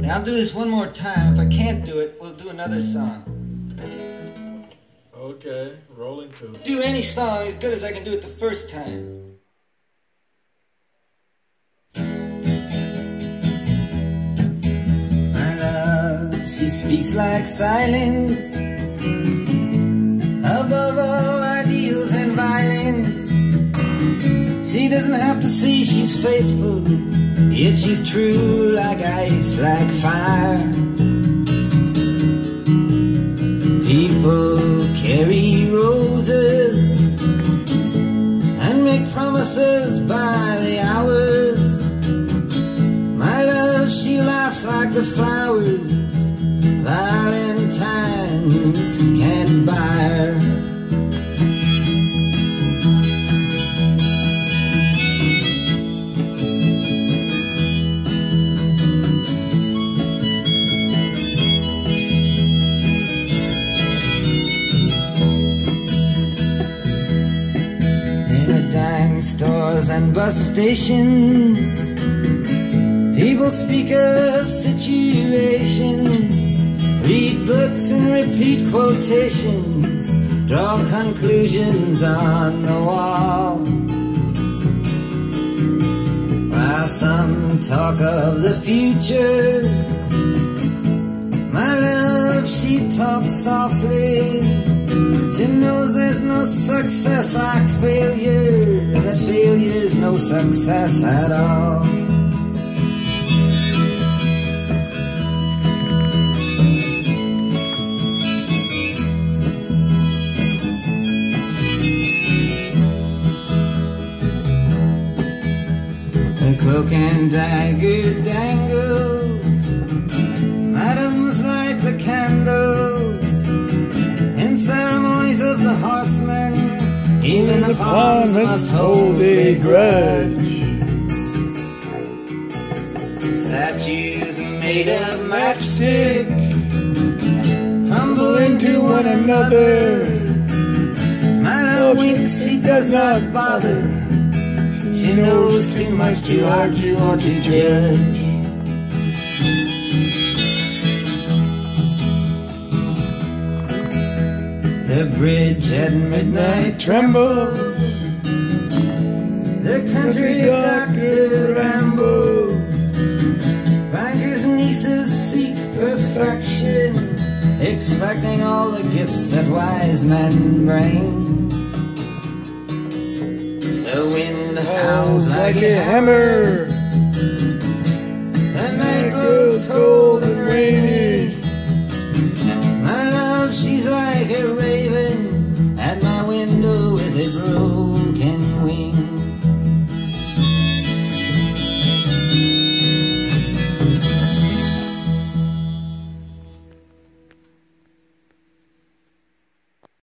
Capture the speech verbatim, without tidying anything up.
And I'll do this one more time. If I can't do it, we'll do another song. Okay, rolling two. Do any song as good as I can do it the first time. My love, she speaks like silence, above all ideals and violence. She doesn't have to see she's faithful, yet she's true like ice, like fire. People carry roses and make promises by the hours. My love, she laughs like the flowers Valentine's can't buy her. Stores and bus stations, people speak of situations, read books and repeat quotations, draw conclusions on the walls. While some talk of the future, my love, she talks softly. She knows there's no success like failure, and that failure's no success at all. The cloak and dagger dangles, madams light the candles, ceremonies of the horsemen, even the pawns must hold a grudge. Statues made of matchsticks crumble into one another. My love winks, she does not bother. She knows too much to argue or to judge. The bridge at midnight trembles, the country doctor rambles, bankers' nieces seek perfection, expecting all the gifts that wise men bring. The wind howls like a hammer,